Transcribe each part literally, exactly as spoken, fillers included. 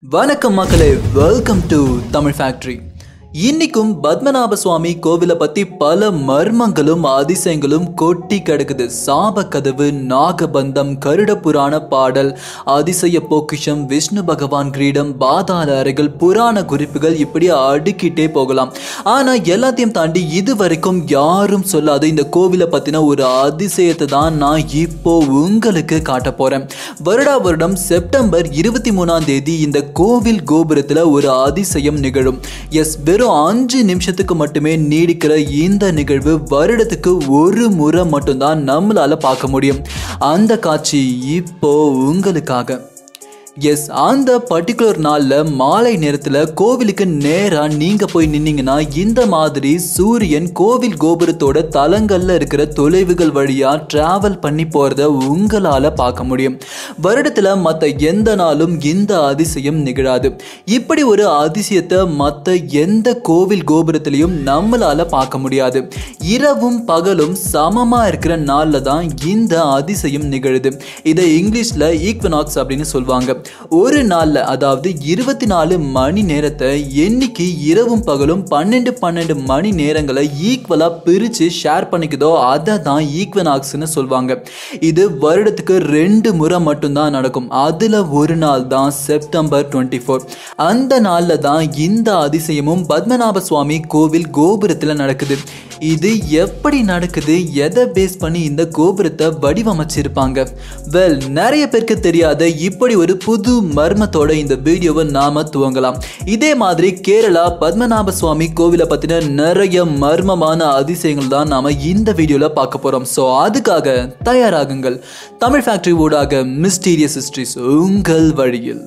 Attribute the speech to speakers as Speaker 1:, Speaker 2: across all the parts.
Speaker 1: வணக்கம் மக்களே, welcome to Tamil factory. இன்னைக்கும் பத்மநாப சுவாமி கோவிலை பத்தி பல மர்மங்களும் அதிசயங்களும் கொட்டி கிடக்குது. சாப கதவு, நாகபந்தம், கருட புராண பாடல், அதிசய பொக்கிஷம், விஷ்ணு பகவான் கிரீடம், பாதாள அறைகள், புராண குறிப்புகள், இப்படி அடுக்கிட்டே போகலாம். ஆனா எல்லாத்தையும் தாண்டி இது வரைக்கும் யாரும் சொல்லாத இந்த கோவிலை பத்தின ஒரு அதிசயத்தை தான் நான் இப்போ உங்களுக்கு காட்ட போறேன். வருடா வருடம் செப்டம்பர் இருபத்தி மூணாம் தேதி இந்த கோவில் கோபுரத்துல ஒரு அதிசயம் நிகழும். எஸ், வெறும் அஞ்சு நிமிஷத்துக்கு மட்டுமே நீடிக்கிற இந்த நிகழ்வு வருடத்துக்கு ஒரு முறை மட்டும்தான் நம்மளால பார்க்க முடியும். அந்த காட்சி இப்போ உங்களுக்காக. எஸ், அந்த பர்டிகுலர் நாளில் மாலை நேரத்தில் கோவிலுக்கு நேராக நீங்கள் போய் நின்னீங்கன்னா இந்த மாதிரி சூரியன் கோவில் கோபுரத்தோட தலங்களில் இருக்கிற தொலைவுகள் வழியாக ட்ராவல் பண்ணி போகிறத உங்களால் பார்க்க முடியும். வருடத்தில் மற்ற எந்த நாளும் இந்த அதிசயம் நிகழாது. இப்படி ஒரு அதிசயத்தை மற்ற எந்த கோவில் கோபுரத்திலையும் நம்மளால் பார்க்க முடியாது. இரவும் பகலும் சமமாக இருக்கிற நாளில் தான் இந்த அதிசயம் நிகழுது. இதை இங்கிலீஷில் ஈக்வனாக்ஸ் அப்படின்னு சொல்லுவாங்க. ஒரு நாள்ல, அதாவது இருபத்தி நாலு மணி நேரத்தை என்னைக்கு இரவும் பகலும் பன்னெண்டு பன்னெண்டு மணி நேரங்களை ஈக்குவலா பிரிச்சு ஷேர் பண்ணிக்குதோ அதை தான் ஈக்வனாக்ஸ்னு சொல்லுவாங்க. இது வருடத்துக்கு ரெண்டு முறை மட்டும்தான் நடக்கும். அதுல ஒரு நாள் தான் செப்டம்பர் டுவெண்ட்டி ஃபோர். அந்த நாள்ல தான் இந்த அதிசயமும் பத்மநாப சுவாமி கோவில் கோபுரத்துல நடக்குது. இது எப்படி நடக்குது, எதை பேஸ் பண்ணி இந்த கோபுரத்தை வடிவமைச்சிருப்பாங்க? வெல், நிறைய பேருக்கு தெரியாத இப்படி ஒரு புது மர்மத்தோட இந்த வீடியோவை நாம துவங்கலாம். இதே மாதிரி கேரளா பத்மநாப சுவாமி கோவிலை பத்தின நிறைய மர்மமான அதிசயங்கள் தான் நாம இந்த வீடியோல பார்க்க போறோம். ஸோ அதுக்காக தயாராகுங்கள். தமிழ் ஃபேக்டரி ஊடாக மிஸ்டீரியஸ் ஹிஸ்டரிஸ் உங்கள் வழியில்.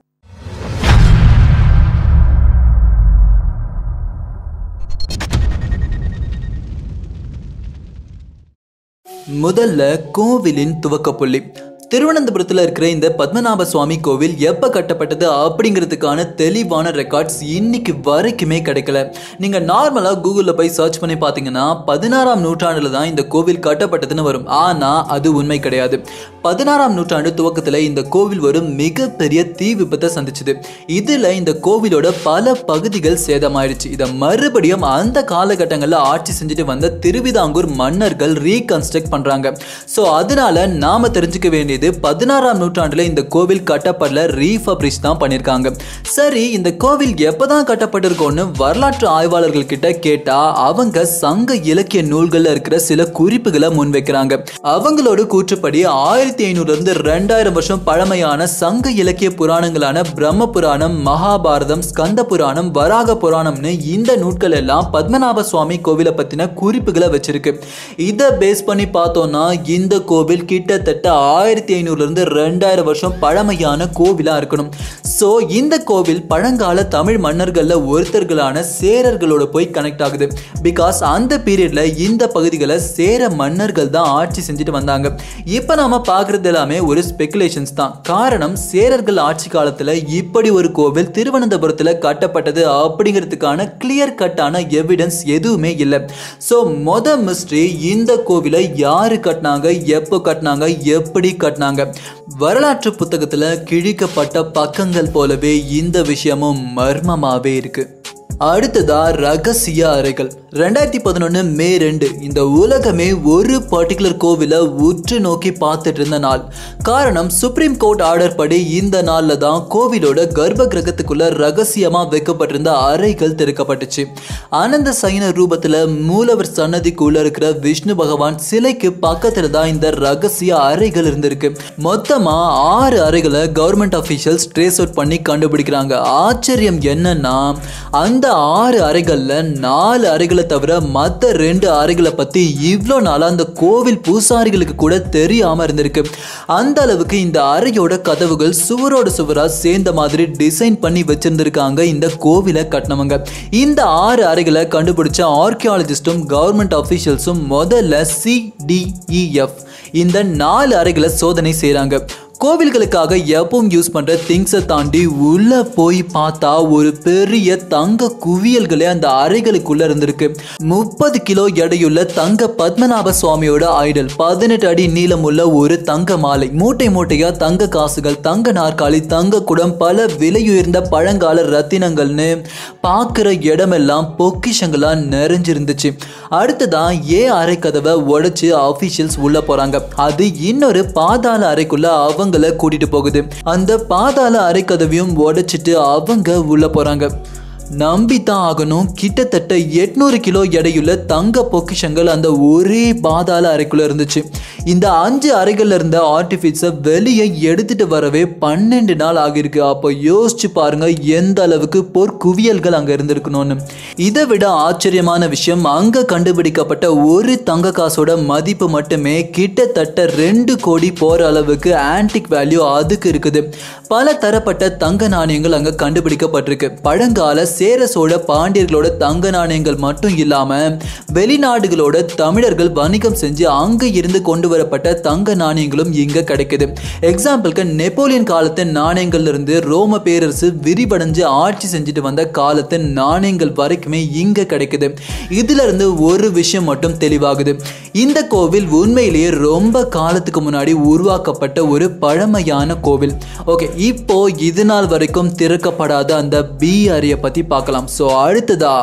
Speaker 1: முதல்ல கோவிலின் துவக்கப்புள்ளி. திருவனந்தபுரத்தில் இருக்கிற இந்த பத்மநாப சுவாமி கோவில் எப்போ கட்டப்பட்டது அப்படிங்கிறதுக்கான தெளிவான ரெக்கார்ட்ஸ் இன்னைக்கு வரைக்குமே கிடைக்கல. நீங்கள் நார்மலாக கூகுளில் போய் சர்ச் பண்ணி பார்த்தீங்கன்னா பதினாறாம் நூற்றாண்டில் தான் இந்த கோவில் கட்டப்பட்டதுன்னு வரும். ஆனால் அது உண்மை கிடையாது. பதினாறாம் நூற்றாண்டு துவக்கத்தில் இந்த கோவில் ஒரு மிகப்பெரிய தீ விபத்தை சந்திச்சுது. இதில் இந்த கோவிலோட பல பகுதிகள் சேதமாயிடுச்சு. இதை மறுபடியும் அந்த காலகட்டங்களில் ஆட்சி செஞ்சுட்டு வந்த திருவிதாங்கூர் மன்னர்கள் ரீகன்ஸ்ட்ரக்ட் பண்ணுறாங்க. ஸோ அதனால நாம தெரிஞ்சுக்க வேண்டிய பதினாறாம் நூற்றாண்டுல இந்த கோவில் கட்டப்படல, ரீஃபப்ரிஷ் தான் பண்ணிருக்காங்க. சரி, இந்த கோவில் எப்பதான் கட்டப்பட்டிருக்கோன்னு வரலாற்று ஆய்வாளர்கள் கிட்ட கேட்டா அவங்க சங்க இலக்கிய நூல்கள்ல இருக்கிற சில குறிப்புகளை முன்வைக்கிறாங்க. அவங்களோட கூற்றுப்படி ஆயிரத்தி ஐநூறுல இருந்து ரெண்டாயிரம் வருஷம் பழமையான சங்க இலக்கிய புராணங்களான பிரம்ம புராணம், மகாபாரதம், ஸ்கந்த புராணம், வராக புராணம்னு இந்த நூட்கள் எல்லாம் பத்மநாப சுவாமி கோவிலை பத்தின குறிப்புகளை வச்சிருக்கு. இதை பேஸ் பண்ணி பார்த்தோம்னா இந்த கோவில் கிட்டத்தட்ட ஆயிரத்தி ஐநூறுல இருந்து ரெண்டாயிரம் வருஷம் பழமையான கோவிலா இருக்கணும். சோ இந்த கோவில் பழங்கால தமிழ் மன்னர்கள்ல ஒருத்தர்களான சேரர்களோட போய் கனெக்ட் ஆகுது. பிகாஸ் அந்த பீரியட்ல இந்த பகுதிகளை சேர மன்னர்கள் தான் ஆட்சி செஞ்சுட்டு வந்தாங்க. இப்ப நாம பாக்குறது எல்லாமே ஒரு ஸ்பெகுலேஷன்ஸ் தான். காரணம், சேரர்கள் ஆட்சி காலத்துல இப்படி ஒரு கோவில் திருவனந்தபுரத்துல கட்டப்பட்டது அப்படிங்கிறதுக்கான கிளியர் கட்டான எவிடன்ஸ் எதுவுமே இல்லை. சோ மொத மிஸ்ட்ரி, இந்த கோவிலை யாரு கட்டினாங்க, எப்போ கட்டினாங்க, எப்படி கட்டினாங்க? வரலாற்று புத்தகத்துல கிழிக்கப்பட்ட பக்கங்கள் போலவே இந்த விஷயமும் மர்மமாவே இருக்கு. அடுத்ததா ரகசிய அறைகள். ரெண்டாயிரத்தி பதினொன்னு மே ரெண்டு இந்த உலகமே ஒரு பர்டிகுலர் கோவிலை உற்று நோக்கி பார்த்துட்டு இருந்த நாள். காரணம், சுப்ரீம் கோர்ட் ஆர்டர் படி இந்த நாள்ல தான் கோவிலோட கர்ப்ப கிரகத்துக்குள்ள ரகசியமா வைக்கப்பட்டிருந்த அறைகள் திறக்கப்பட்டுச்சு. அனந்த சைன ரூபத்துல மூலவர் சன்னதிக்குள்ள இருக்கிற விஷ்ணு பகவான் சிலைக்கு பக்கத்துல தான் இந்த ரகசிய அறைகள் இருந்திருக்கு. மொத்தமா ஆறு அறைகளை கவர்மெண்ட் அபிஷியல்ஸ் ட்ரேஸ் அவுட் பண்ணி கண்டுபிடிக்கிறாங்க. ஆச்சரியம் என்னன்னா, அந்த ஆறு அறைகள்ல நாலு அறைகளை தவிர மற்ற ரெண்டு அறைகளை பத்தி இவ்வளோ நாளா அந்த கோவில் பூசாரிகளுக்கு கூட தெரியாம இருந்திருக்கு. அந்த அளவுக்கு இந்த அறையோட கதவுகள் சுவரோட சுவரா சேர்ந்த மாதிரி டிசைன் பண்ணி வச்சிருந்திருக்காங்க இந்த கோவிலை கட்டினவங்க. இந்த ஆறு அறைகளை கண்டுபிடிச்ச ஆர்கியாலஜிஸ்டும் கவர்மெண்ட் அபிஷியல்ஸும் முதல்ல சி டி இ எஃப் இந்த நாலு அறைகளை சோதனை செய்யறாங்க. கோவில்களுக்காக எப்பவும் யூஸ் பண்ற திங்ஸை தாண்டி உள்ள போய் பார்த்தா ஒரு பெரிய தங்க குவியல்களே அந்த அறைகளுக்குள்ள இருந்திருக்கு. முப்பது கிலோ எடையுள்ள தங்க பத்மநாப சுவாமியோட ஐடல், பதினெட்டு அடி நீளமுள்ள ஒரு தங்க மாலை, மூட்டை மூட்டையா தங்க காசுகள், தங்க நாற்காலி, தங்க குடம், பல விலையுயர்ந்த பழங்கால ரத்தினங்கள்னு பார்க்குற இடமெல்லாம் பொக்கிஷங்களா நிறைஞ்சிருந்துச்சு. அடுத்ததான் ஏ அறை கதவை உடைச்சு அபிஷியல்ஸ் உள்ள போறாங்க. அது இன்னொரு பாதாள அறைக்குள்ள அவங்க கூட்டிட்டு போகுது. அந்த பாதாள அறை கதவையும் உடைச்சிட்டு அவங்க உள்ள போறாங்க. நம்பித்தான் ஆகணும், கிட்டத்தட்ட எட்நூறு கிலோ எடையுள்ள தங்க பொக்கிஷங்கள் அந்த ஒரே பாதாள அறைக்குள்ள இருந்துச்சு. இந்த அஞ்சு அறைகள்ல இருந்த ஆர்டிஃபிஷியல்ஸை வெளியே எடுத்துட்டு வரவே பன்னெண்டு நாள் ஆகிருக்கு. அப்போ யோசிச்சு பாருங்க எந்த அளவுக்கு பொற்குவியல்கள் அங்க இருந்திருக்கணும்னு. இதை விட ஆச்சரியமான விஷயம், அங்க கண்டுபிடிக்கப்பட்ட ஒரு தங்க காசோட மதிப்பு மட்டுமே கிட்டத்தட்ட ரெண்டு கோடி போற அளவுக்கு ஆன்டிக் வேல்யூ அதுக்கு இருக்குது. பல தரப்பட்ட தங்க நாணயங்கள் அங்க கண்டுபிடிக்கப்பட்டிருக்கு. பழங்கால சேர சோழ பாண்டியர்களோட தங்க நாணயங்கள் மட்டும் இல்லாம வெளிநாடுகளோட தமிழர்கள் வணிகம் செஞ்சு அங்க இருந்து கொண்டு வரப்பட்ட தங்க நாணயங்களும் இங்க கிடைக்குது. எக்ஸாம்பிளுக்கு நெப்போலியன் காலத்து நாணயங்கள்ல இருந்து ரோம பேரரசு விரிவடைஞ்சு ஆட்சி செஞ்சுட்டு வந்த காலத்து நாணயங்கள் வரைக்குமே இங்க கிடைக்குது. இதுல இருந்து ஒரு விஷயம் மட்டும் தெளிவாகுது, இந்த கோவில் உண்மையிலேயே ரொம்ப காலத்துக்கு முன்னாடி உருவாக்கப்பட்ட ஒரு பழமையான கோவில். ஓகே, இப்போ இது நாள் வரைக்கும் திறக்கப்படாத அந்த பி அறையை பத்தி பார்க்கலாம். ஸோ அடுத்ததா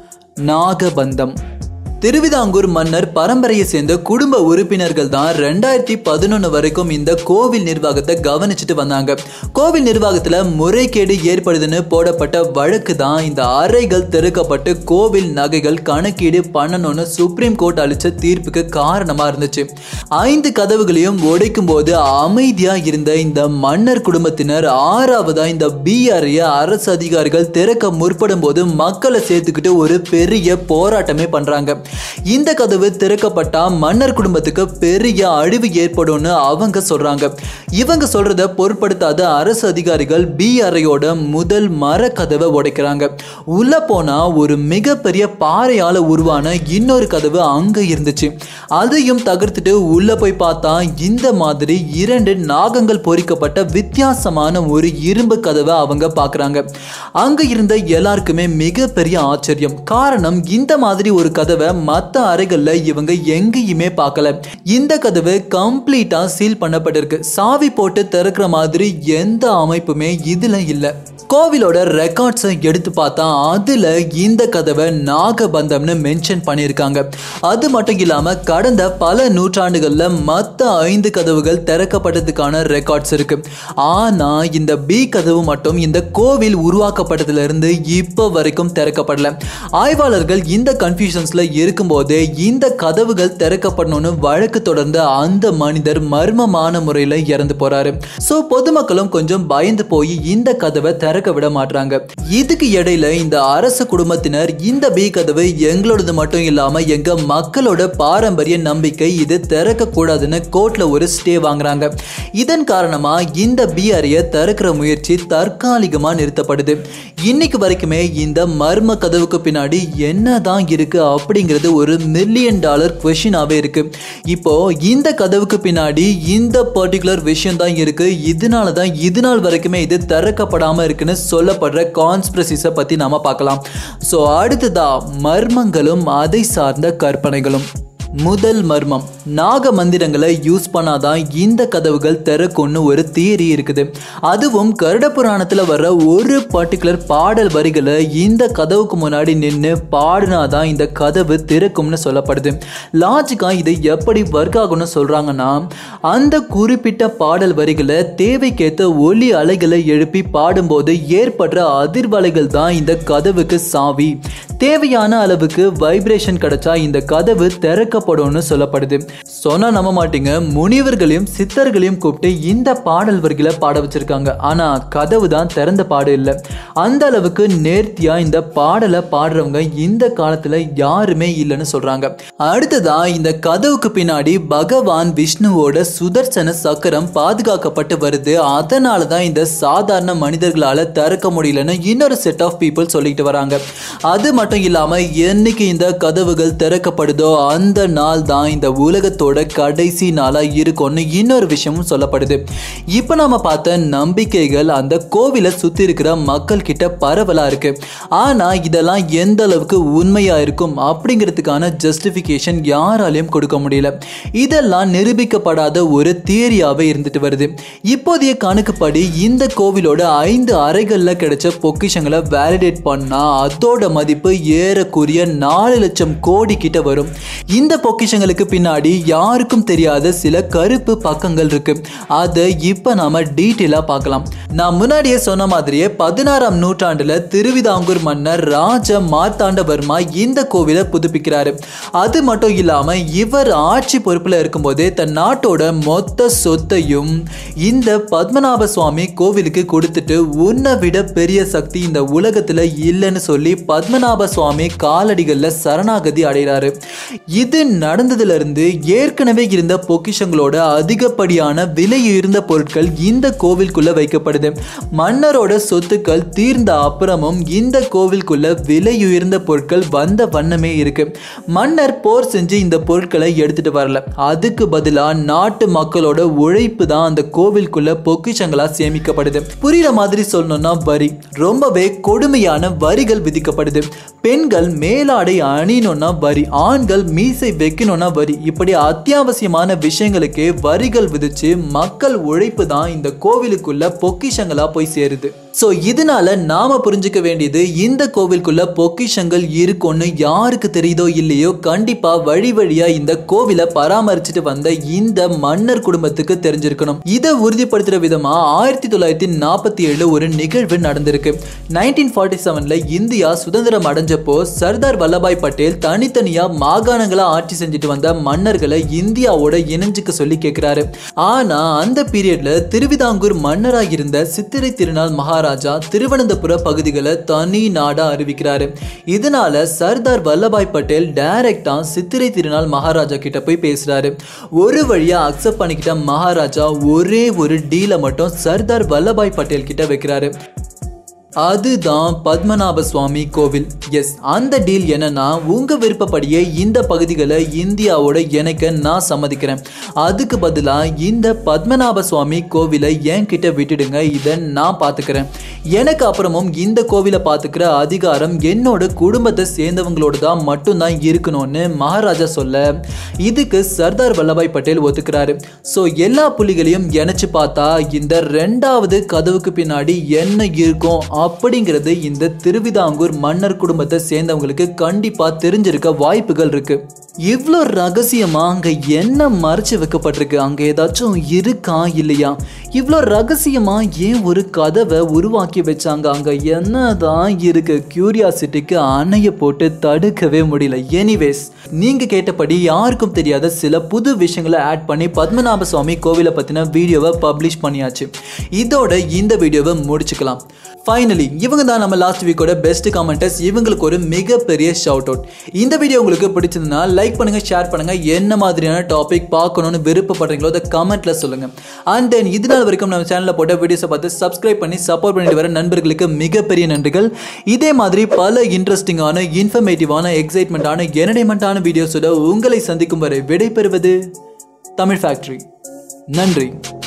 Speaker 1: நாகபந்தம். திருவிதாங்கூர் மன்னர் பரம்பரையை சேர்ந்த குடும்ப உறுப்பினர்கள் தான் ரெண்டாயிரத்தி பதினொன்று வரைக்கும் இந்த கோவில் நிர்வாகத்தை கவனிச்சுட்டு வந்தாங்க. கோவில் நிர்வாகத்தில் முறைகேடு ஏற்படுதுன்னு போடப்பட்ட வழக்கு தான் இந்த அறைகள் திறக்கப்பட்டு கோவில் நகைகள் கணக்கீடு பண்ணணும்னு சுப்ரீம் கோர்ட் அளித்த தீர்ப்புக்கு காரணமாக இருந்துச்சு. ஐந்து கதவுகளையும் உடைக்கும் போது அமைதியா இருந்த இந்த மன்னர் குடும்பத்தினர் ஆறாவதா இந்த பி அறையை அரசு அதிகாரிகள் திறக்க முற்படும் போது மக்களை சேர்த்துக்கிட்டு ஒரு பெரிய போராட்டமே பண்றாங்க. இந்த கதவு திறக்கப்பட்டா மன்னர் குடும்பத்துக்கு பெரிய அழிவு ஏற்படும்னு அவங்க சொல்றாங்க. இவங்க சொல்றத பொருட்படுத்தாத அரசு அதிகாரிகள் பி அறையோட முதல் மர கதவை உடைக்கிறாங்க. உள்ள போனா ஒரு மிகப்பெரிய பாறையால உருவான இன்னொரு கதவு அங்க இருந்துச்சு. அதையும் தகர்த்துட்டு உள்ள போய் பார்த்தா இந்த மாதிரி இரண்டு நாகங்கள் பொறிக்கப்பட்ட வித்தியாசமான ஒரு இரும்பு கதவை அவங்க பார்க்கறாங்க. அங்க இருந்த எல்லாருக்குமே மிகப்பெரிய ஆச்சரியம். காரணம், இந்த மாதிரி ஒரு கதவை மற்ற அறைகள்ல இவங்க எங்கேயுமே பார்க்கல. இந்த கதவு கம்ப்ளீட்டா சீல் பண்ணப்பட்டிருக்கு. சாவி போட்டு திறக்கிற மாதிரி எந்த அமைப்புமே இதுல இல்ல. கோவிலோட ரெக்கார்ட்ஸை எடுத்து பார்த்தா அதுல இந்த கதவை நாகபந்தம்னு மென்ஷன் பண்ணியிருக்காங்க. அது மட்டும் இல்லாம கடந்த பல நூற்றாண்டுகள்ல மற்ற ஐந்து கதவுகள் திறக்கப்பட்டதுக்கான ரெக்கார்ட்ஸ் இருக்கு. ஆனா இந்த பி கதவு மட்டும் இந்த கோவில் உருவாக்கப்பட்டதுல இருந்து இப்ப வரைக்கும் திறக்கப்படல. ஆய்வாளர்கள் இந்த கன்ஃபியூஷன்ஸ்ல இருக்கும்போதே இந்த கதவுகள் திறக்கப்படணும்னு வழக்கு தொடர்ந்த அந்த மனிதர் மர்மமான முறையில இறந்து போறாரு. சோ பொதுமக்களும் கொஞ்சம் பயந்து போய் இந்த கதவை திறக்க விட மாட்டாங்க. இதுக்கு இடையில இந்த அரச குடும்பத்தினர் இந்த பி கதவு எங்களோடது மட்டும் இல்லாம எங்க மக்களோட பாரம்பரிய நம்பிக்கை, இது திறக்க கூடாதுன்னு கோர்ட்ல ஒரு ஸ்டே வாங்குறாங்க. இதன் காரணமா இந்த பி அறையை திறக்கிற முயற்சி தற்காலிகமா நிறுத்தப்படுது. இன்னைக்கு வரைக்குமே இந்த மர்ம கதவுக்கு பின்னாடி என்னதான் இருக்கு அப்படிங்கிறது ஒரு மில்லியன் டாலர் குவெஸ்டினாவே இருக்கு. இப்போ இந்த கதவுக்கு பின்னாடி இந்த பர்டிகுலர் விஷயம் தான் இருக்கு. இதனாலதான் இது நாள் வரைக்குமே இது திறக்கப்படாம இருக்குன்னு சொல்லப்படுற கான்ஸ்பிரசிஸை பத்தி நாம பார்க்கலாம். சோ அடுத்ததா மர்மங்களும் அதை சார்ந்த கற்பனைகளும். முதல் மர்மம், நாக மந்திரங்களை யூஸ் பண்ணாதான் இந்த கதவுகள் திறக்கும்னு ஒரு தியரி இருக்குது. அதுவும் கருட புராணத்துல வர்ற ஒரு பர்டிகுலர் பாடல் வரிகளை இந்த கதவுக்கு முன்னாடி நின்று பாடினாதான் இந்த கதவு திறக்கும்னு சொல்லப்படுது. லாஜிக்கா இது எப்படி ஒர்க் ஆகும்னு சொல்றாங்கன்னா, அந்த குறிப்பிட்ட பாடல் வரிகளை தேவைக்கேற்ற ஒலி அலைகளை எழுப்பி பாடும்போது ஏற்படுற அதிர்வலைகள் தான் இந்த கதவுக்கு சாவி. தேவையான அளவுக்கு வைப்ரேஷன் கிடைச்சா இந்த கதவு திறக்கப்படும்னு சொல்லப்படுது. சொன்னா நம்ப மாட்டீங்க, முனிவர்களையும் சித்தர்களையும் கூப்பிட்டு இந்த பாடல் வரிகளை பாட வச்சிருக்காங்க. ஆனா கதவு தான் திறந்த பாடு இல்லை. அந்த அளவுக்கு நேர்த்தியா இந்த பாடலை பாடுறவங்க இந்த காலத்துல யாருமே இல்லைன்னு சொல்றாங்க. அடுத்ததா இந்த கதவுக்கு பின்னாடி பகவான் விஷ்ணுவோட சுதர்சன சக்கரம் பாதுகாக்கப்பட்டு வருது, அதனாலதான் இந்த சாதாரண மனிதர்களால திறக்க முடியலன்னு இன்னொரு செட் ஆஃப் பீப்புள் சொல்லிட்டு வராங்க. அது மட்டும் இல்லாம என்னைக்கு இந்த கதவுகள் திறக்கப்படுதோ அந்த நாள் தான் இந்த உலகத்தோட கடைசி நாளா இருக்கும்னு இன்னொரு விஷயமும் சொல்லப்படுது. இப்ப நாம பார்த்த நம்பிக்கைகள் அந்த கோவிலை சுத்தி இருக்கிற மக்கள் கிட்ட பரவலா இருக்கு. ஆனா இதெல்லாம் எந்த அளவுக்கு உண்மையா இருக்கும் அப்படிங்கிறதுக்கான ஜஸ்டிபிகேஷன் யாராலையும் கொடுக்க முடியல. இதெல்லாம் நிரூபிக்கப்படாத ஒரு தியரியாவே இருந்துட்டு வருது. இப்போதைய கணக்குப்படி இந்த கோவிலோட ஐந்து அறைகள்ல கிடைச்ச பொக்கிஷங்களை வேலிடேட் பண்ணா அதோட மதிப்பு ஏறக்குரிய நாலு லட்சம் கோடி கிட்ட வரும். இந்த பொக்கிஷங்களுக்கு பின்னாடி யாருக்கும் தெரியாத சில கருப்பு பக்கங்கள் இருக்கு. அதை இப்ப நாம டீட்டெயிலா பார்க்கலாம். நான் முன்னாடியே சொன்ன மாதிரியே பதினாறாம் நூற்றாண்டுல திருவிதாங்கூர் மன்னர் ராஜ மார்த்தாண்டவர்மா இந்த கோவிலை புதுப்பிக்கிறாரு. அது மட்டும் இல்லாம இவர் ஆட்சி பொறுப்புல இருக்கும்போதே தன் நாட்டோட மொத்த சொத்தையும் இந்த பத்மநாப சுவாமி கோவிலுக்கு கொடுத்துட்டு உன்னை விட பெரிய சக்தி இந்த உலகத்துல இல்லைன்னு சொல்லி பத்மநாப சுவாமி காலடிகள்ல சரணாகதி அடைகிறாரு. இது நடந்ததுல இருந்து ஏற்கனவே இருந்த பொக்கிஷங்களோட அதிகப்படியான விலை உயர்ந்த பொருட்கள் இந்த கோவிலுக்குள்ள வைக்கப்படுது. மன்னரோட சொத்துக்கள் தீர்ந்த அப்புறமும் இந்த கோவிலுக்குள்ள விலை உயர்ந்த பொருட்கள் வந்த வண்ணமே இருக்கு. மன்னர் போர் செஞ்சு இந்த பொருட்களை எடுத்துட்டு வரல, அதுக்கு பதிலா நாட்டு மக்களோட உழைப்பு தான் அந்த கோவிலுக்குள்ள பொக்கிஷங்களா சேமிக்கப்படுது. புரியுற மாதிரி சொல்லணும்னா வரி, ரொம்பவே கொடுமையான வரிகள் விதிக்கப்படுது. பெண்கள் மேலாடை அணியணும்னா வரி, ஆண்கள் மீசை வைக்கணும்னா வரி, இப்படி அத்தியாவசியமான விஷயங்களுக்கே வரிகள் விதிச்சு மக்கள் உழைப்பு தான் இந்த கோவிலுக்குள்ள பொக்கிஷங்களா போய் சேருது. சோ இதனால நாம புரிஞ்சுக்க வேண்டியது, இந்த கோவிலுக்குள்ள பொக்கிஷங்கள் இருக்குன்னு யாருக்கு தெரியுதோ இல்லையோ கண்டிப்பா வழி வழியா இந்த கோவிலை பராமரிச்சுட்டு வந்த இந்த மன்னர் குடும்பத்துக்கு தெரிஞ்சிருக்கணும். இதை உறுதிப்படுத்துற விதமா ஆயிரத்தி தொள்ளாயிரத்தி நாற்பத்தி ஏழு ஒரு நிகழ்வு நடந்திருக்கு. நைன்டீன் ஃபார்ட்டி செவன்ல இந்தியா சுதந்திரம் அடைஞ்சப்போ சர்தார் வல்லபாய் பட்டேல் தனித்தனியா மாகாணங்களா ஆட்சி செஞ்சுட்டு வந்த மன்னர்களை இந்தியாவோட இணைஞ்சுக்க சொல்லி கேட்கிறாரு. ஆனா அந்த பீரியட்ல திருவிதாங்கூர் மன்னராக இருந்த சித்திரை திருநாள் மகாராஜா திருவனந்தபுர பகுதிகளை தனி நாடா அறிவிக்கிறாரு. இதனால சர்தார் வல்லபாய் பட்டேல் டைரக்டா சித்திரை திருநாள் மகாராஜா கிட்ட போய் பேசுறாரு. ஒரு வழியா அக்செப்ட் பண்ணிக்கிட்ட மகாராஜா ஒரே ஒரு டீலை மட்டும் சர்தார் வல்லபாய் பட்டேல் கிட்ட வைக்கிறாரு. அதுதான் பத்மநாப சுவாமி கோவில். எஸ், அந்த டீல் என்னன்னா, உங்க விருப்பப்படியே இந்த பகுதிகளை இந்தியாவோட இணைக்க நான் சம்மதிக்கிறேன். அதுக்கு பதிலா இந்த பத்மநாப சுவாமி கோவிலை என்கிட்ட விட்டுடுங்க, இதை நான் பார்த்துக்கிறேன். எனக்கு அப்புறமும் இந்த கோவிலை பார்த்துக்கிற அதிகாரம் என்னோட குடும்பத்தை சேர்ந்தவங்களோட தான் மட்டும்தான் இருக்கணும்னு மகாராஜா சொல்ல இதுக்கு சர்தார் வல்லபாய் பட்டேல் ஒத்துக்கிறாரு. ஸோ எல்லா புள்ளிகளையும் இணைச்சு பார்த்தா இந்த ரெண்டாவது கதவுக்கு பின்னாடி என்ன இருக்கும் அப்படிங்கிறது இந்த திருவிதாங்கூர் மன்னர் குடும்பத்தை சேர்ந்தவங்களுக்கு கண்டிப்பா தெரிஞ்சிருக்க வாய்ப்புகள் இருக்கு. இவ்வளோ ரகசியமா அங்க என்ன மறைச்சு வைக்கப்பட்டிருக்கு, அங்க ஏதாச்சும் இருக்கா இல்லையா, இவ்வளோ ரகசியமா ஏன் ஒரு கதவை உருவாக்கி வச்சாங்க, அங்க என்னதான் இருக்கு, கியூரியாசிட்டிக்கு அணைய போட்டு தடுக்கவே முடியல. எனிவேஸ், நீங்க கேட்டபடி யாருக்கும் தெரியாத சில புது விஷயங்களை ஆட் பண்ணி பத்மநாப சுவாமி கோவிலை பத்தின வீடியோவை பப்ளிஷ் பண்ணியாச்சு. இதோட இந்த வீடியோவை முடிச்சுக்கலாம். ஃபைனலி இவங்க தான் நம்ம லாஸ்ட் வீக்கோட பெஸ்ட் கமெண்டர்ஸ். இவங்களுக்கு ஒரு மிகப்பெரிய ஷவுட் அவுட். இந்த வீடியோ உங்களுக்கு பிடிச்சதுன்னா லைக் பண்ணுங்க, ஷேர் பண்ணுங்க. என்ன மாதிரியான டாபிக் பார்க்கணும்னு விருப்பப்படுறீங்களோ அதை கமெண்ட்ல சொல்லுங்க. அண்ட் தென் இது நாள் வரைக்கும் நம்ம சேனல்ல போட்ட வீடியோஸை பார்த்து சப்ஸ்கிரைப் பண்ணி சப்போர்ட் பண்ணிட்டு வர நண்பர்களுக்கு மிகப்பெரிய நன்றிகள். இதே மாதிரி பல இன்ட்ரெஸ்டிங்கான, இன்ஃபர்மேட்டிவான, எக்ஸைட்மெண்டான, என்டர்டைன்மெண்டான வீடியோஸோட உங்களை சந்திக்கும் வரை விடைபெறுவது தமிழ் ஃபேக்டரி. நன்றி.